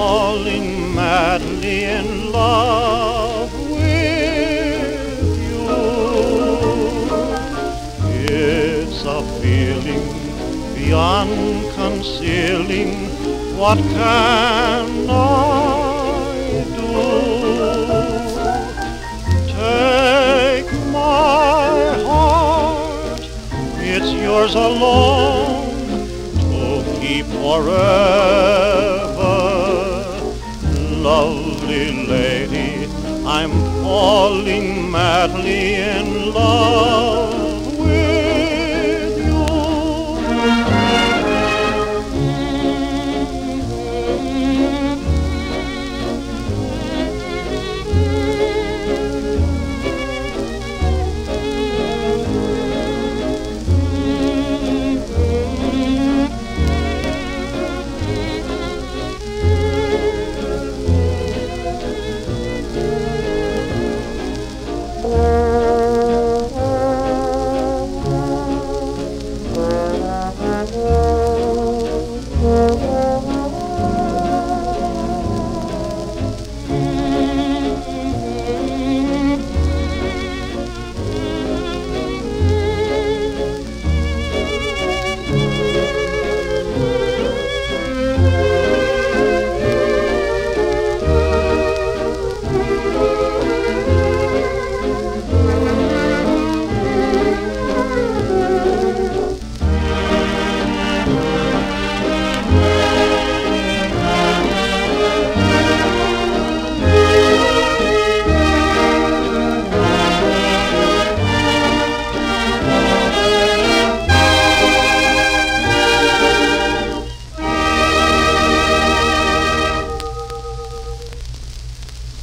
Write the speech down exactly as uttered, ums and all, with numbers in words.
falling madly in love with you. It's a feeling beyond concealing. What can I do? Take my heart, it's yours alone to keep forever. Lovely lady, I'm falling madly in love